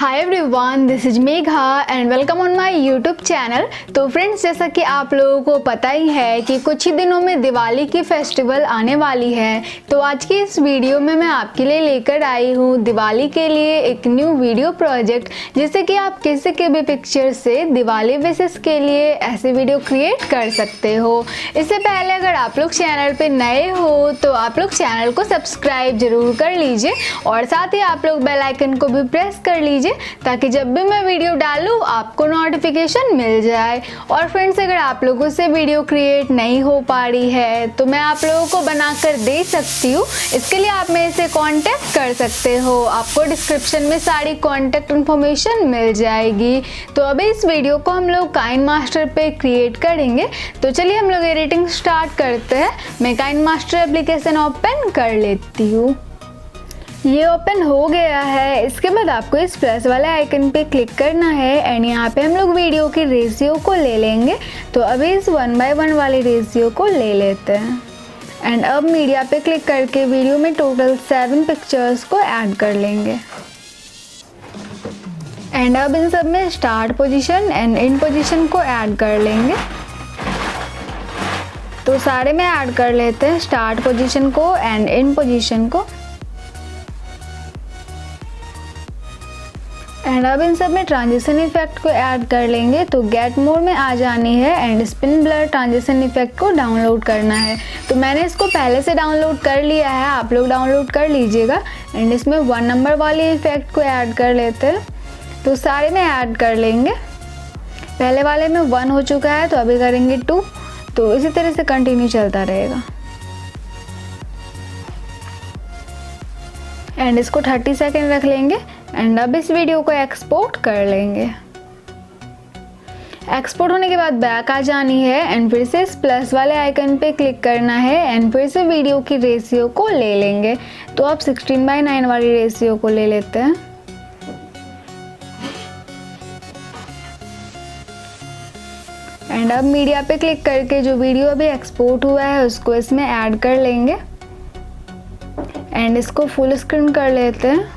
Hi everyone, this is Megha and welcome on my YouTube channel. तो friends, जैसा कि आप लोगों को पता ही है कि कुछ ही दिनों में दिवाली की फेस्टिवल आने वाली है। तो आज की इस वीडियो में मैं आपके लिए लेकर आई हूँ दिवाली के लिए एक न्यू वीडियो प्रोजेक्ट, जिससे कि आप किसी के भी पिक्चर से दिवाली विशेष के लिए ऐसे वीडियो क्रिएट कर सकते हो। इससे पहले अगर आप लोग चैनल पे नए हो तो आप लोग चैनल को सब्सक्राइब जरूर कर लीजिए और साथ ही आप लोग बेल आइकन को भी प्रेस कर लीजिए ताकि जब भी मैं वीडियो डालूं आपको नोटिफिकेशन मिल जाए। और फ्रेंड्स, अगर आप लोगों से वीडियो क्रिएट नहीं हो पा रही है तो मैं आप लोगों को बनाकर दे सकती हूँ। इसके लिए आप मेरे से कांटेक्ट कर सकते हो, आपको डिस्क्रिप्शन में सारी कांटेक्ट इन्फॉर्मेशन मिल जाएगी। तो अभी इस वीडियो को हम लोग काइनमास्टर पे क्रिएट करेंगे। तो चलिए हम लोग एडिटिंग स्टार्ट करते हैं। मैं काइनमास्टर एप्लीकेशन ओपन कर लेती हूँ। ये ओपन हो गया है। इसके बाद आपको इस प्लस वाले आइकन पे क्लिक करना है एंड यहाँ पे हम लोग वीडियो की रेशियो को ले लेंगे। तो अभी इस 1:1 वाली रेशियो को ले लेते हैं एंड अब मीडिया पे क्लिक करके वीडियो में टोटल 7 पिक्चर्स को ऐड कर लेंगे। एंड अब इन सब में start position and end position को ऐड कर लेंगे। तो सारे में ऐड कर लेते हैं, स्टार्ट पोजीशन को एंड एंड पोजीशन को। एंड अब इन सब में ट्रांजिशन इफेक्ट को ऐड कर लेंगे। तो गेट मोड में आ जानी है and spin blur transition effect को डाउनलोड करना है। तो मैंने इसको पहले से डाउनलोड कर लिया है, आप लोग डाउनलोड कर लीजिएगा। एंड इसमें 1 नंबर वाली इफेक्ट को ऐड कर लेते हैं। तो सारे में ऐड कर लेंगे। पहले वाले में 1 हो चुका है तो अभी करेंगे 2। तो इसी तरह से कंटिन्यू चलता रहेगा। एंड इसको 30 सेकेंड रख लेंगे एंड अब इस वीडियो को एक्सपोर्ट कर लेंगे। एक्सपोर्ट होने के बाद बैक आ जानी है एंड फिर से इस प्लस वाले आइकन पे क्लिक करना है एंड फिर से वीडियो की रेशियो को ले लेंगे। तो अब 16:9 वाली रेशियो को ले लेते हैं। एंड अब मीडिया पे क्लिक करके जो वीडियो अभी एक्सपोर्ट हुआ है उसको इसमें ऐड कर लेंगे एंड इसको फुल स्क्रीन कर लेते हैं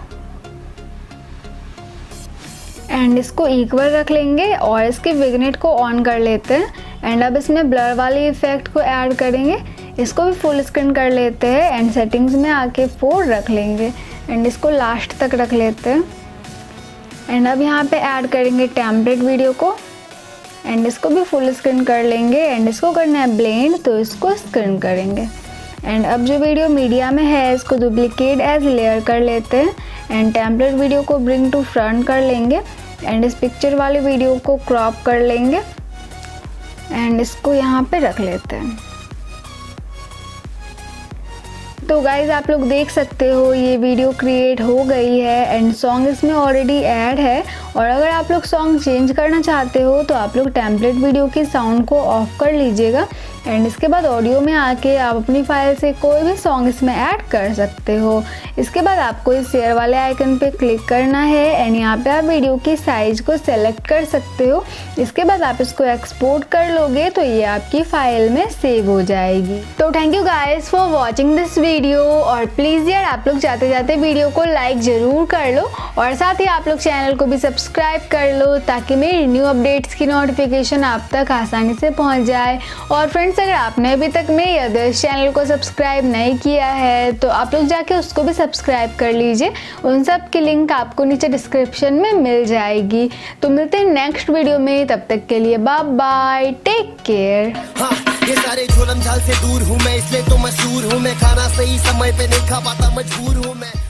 एंड इसको इक्वल रख लेंगे और इसके विग्नेट को ऑन कर लेते हैं। एंड अब इसमें ब्लर वाली इफेक्ट को ऐड करेंगे, इसको भी फुल स्क्रीन कर लेते हैं एंड सेटिंग्स में आके 4 रख लेंगे एंड इसको लास्ट तक रख लेते हैं। एंड अब यहाँ पे ऐड करेंगे टेम्पलेट वीडियो को एंड इसको भी फुल स्क्रीन कर लेंगे एंड इसको करना है ब्लेंड, तो इसको स्क्रीन करेंगे। एंड अब जो वीडियो मीडिया में है इसको डुप्लीकेट एज लेयर कर लेते हैं एंड टेम्पलेट वीडियो को ब्रिंग टू फ्रंट कर लेंगे एंड इस पिक्चर वाली वीडियो को क्रॉप कर लेंगे एंड इसको यहाँ पे रख लेते हैं। तो गाइज आप लोग देख सकते हो ये वीडियो क्रिएट हो गई है एंड सॉन्ग इसमें ऑलरेडी ऐड है। और अगर आप लोग सॉन्ग चेंज करना चाहते हो तो आप लोग टेम्पलेट वीडियो की साउंड को ऑफ कर लीजिएगा एंड इसके बाद ऑडियो में आके आप अपनी फाइल से कोई भी सॉन्ग इसमें ऐड कर सकते हो। इसके बाद आपको इस शेयर वाले आइकन पे क्लिक करना है एंड यहाँ पे आप वीडियो की साइज को सेलेक्ट कर सकते हो। इसके बाद आप इसको एक्सपोर्ट कर लोगे तो ये आपकी फाइल में सेव हो जाएगी। तो thank you guys for watching this video. और प्लीज़ यार आप लोग जाते जाते वीडियो को लाइक ज़रूर कर लो और साथ ही आप लोग चैनल को भी सब्सक्राइब कर लो ताकि मेरी न्यू अपडेट्स की नोटिफिकेशन आप तक आसानी से पहुंच जाए। और फ्रेंड्स, अगर आपने अभी तक मेरे अदर्स चैनल को सब्सक्राइब नहीं किया है तो आप लोग जाके उसको भी सब्सक्राइब कर लीजिए। उन सब की लिंक आपको नीचे डिस्क्रिप्शन में मिल जाएगी। तो मिलते हैं नेक्स्ट वीडियो में, तब तक के लिए बाय बाय, टेक केयर। ये सारे झोलम झाल से दूर हूँ मैं, इसलिए तो मशहूर हूँ मैं। खाना सही समय पे नहीं खा पाता, मजबूर हूँ मैं।